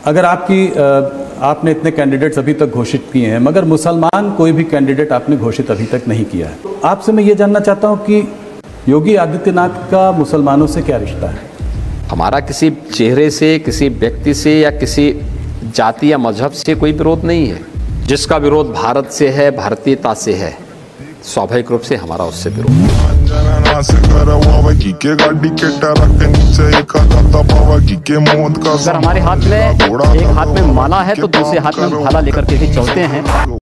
अगर आपने इतने कैंडिडेट्स अभी तक घोषित किए हैं, मगर मुसलमान कोई भी कैंडिडेट आपने घोषित अभी तक नहीं किया है, आपसे मैं ये जानना चाहता हूं कि योगी आदित्यनाथ का मुसलमानों से क्या रिश्ता है? हमारा किसी चेहरे से, किसी व्यक्ति से या किसी जाति या मजहब से कोई विरोध नहीं है। जिसका विरोध भारत से है, भारतीयता से है, स्वाभाविक रूप से हमारा उससे विरोध है। अगर हमारे हाथ में एक हाथ में माला है तो दूसरे हाथ में भाला लेकर के भी चलते हैं।